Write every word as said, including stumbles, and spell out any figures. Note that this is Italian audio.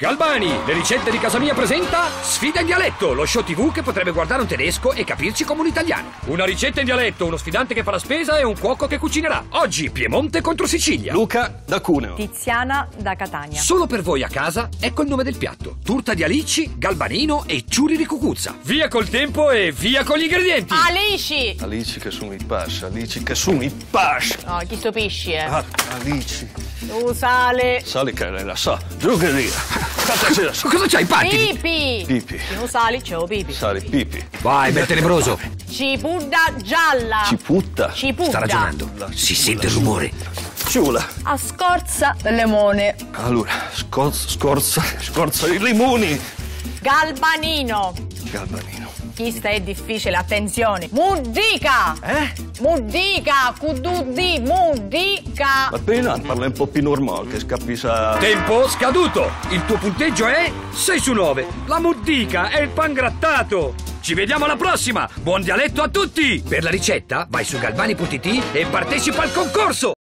Galbani, le ricette di casa mia presenta Sfida in dialetto, lo show tivù che potrebbe guardare un tedesco e capirci come un italiano. Una ricetta in dialetto, uno sfidante che fa la spesa e un cuoco che cucinerà. Oggi Piemonte contro Sicilia. Luca da Cuneo. Tiziana da Catania. Solo per voi a casa, ecco il nome del piatto: turta di alici, galbanino e ciuri di cucuzza. Via col tempo e via con gli ingredienti. Alici! Alici che sono i pasci, alici che sono i pasci. No, chi stupisci, eh? Ah, alici. Tu sale. Sali che la sa, drogheria. Cosa c'hai, Patti? Pipi! Pipi. Chi non sali, c'è o pipi. Sali, pipi. Vai, bel tenebroso. Cipudda gialla. Ciputta. Cipudda. Sta ragionando. Si sente il rumore. Ciula. A scorza del limone. Allora, scorza, scorza, scorza i limoni. Galbanino. Galbanino. Questa è difficile, attenzione. Mudica! Eh? Mudica, cududi, mudica. Ma appena parla un po' più normale, che scapisa. Tempo scaduto. Il tuo punteggio è sei su nove. La muddica è il pangrattato. Ci vediamo alla prossima. Buon dialetto a tutti. Per la ricetta vai su galbani punto it e partecipa al concorso.